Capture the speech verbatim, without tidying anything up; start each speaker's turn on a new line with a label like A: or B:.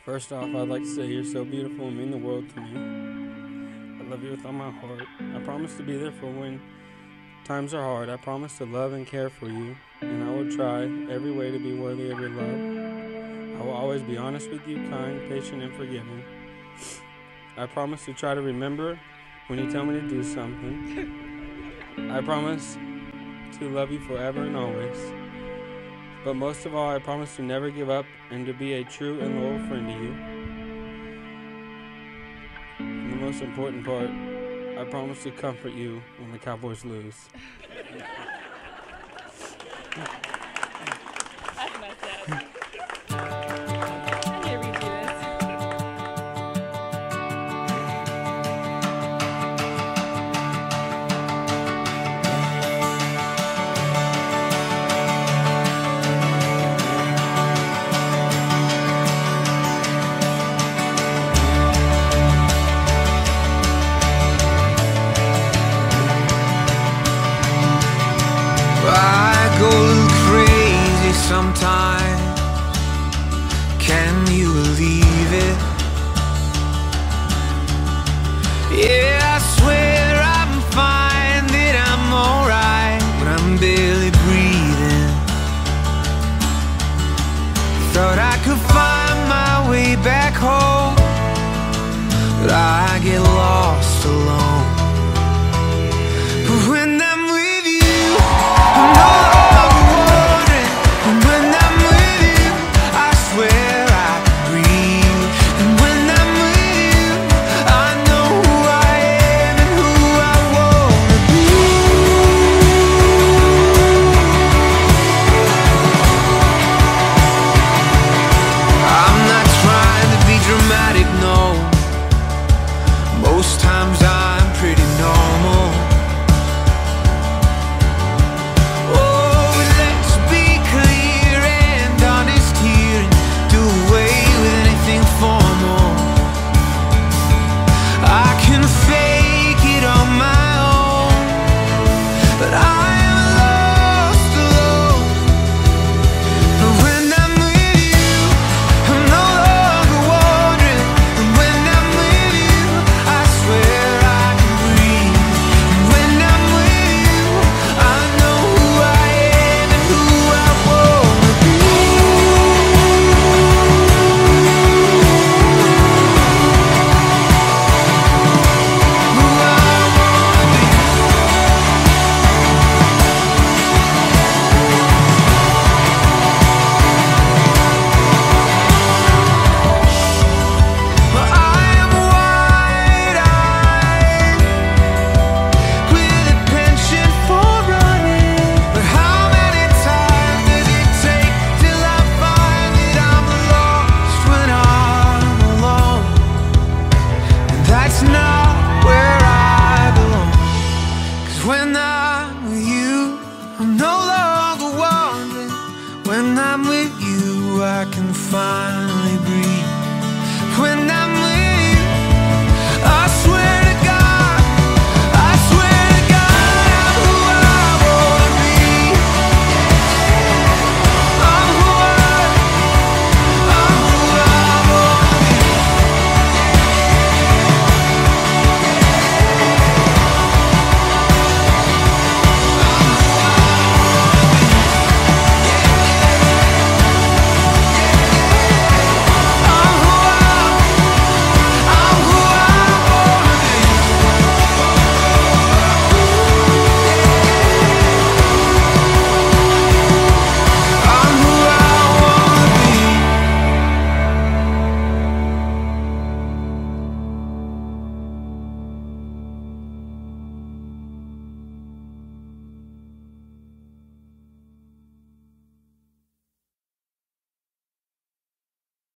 A: First off, I'd like to say you're so beautiful and mean the world to me. I love you with all my heart. I promise to be there for when times are hard. I promise to love and care for you, and I will try every way to be worthy of your love. I will always be honest with you, kind, patient, and forgiving. I promise to try to remember when you tell me to do something. I promise to love you forever and always. But most of all, I promise to never give up and to be a true and loyal friend to you. And the most important part, I promise to comfort you when the Cowboys lose.
B: That's messed up. I need to redo this.
C: I go a little crazy sometimes. Can you believe it? Yeah, I swear I'm fine, that I'm alright, but I'm barely breathing. Thought I could find my way back home, but I get lost alone.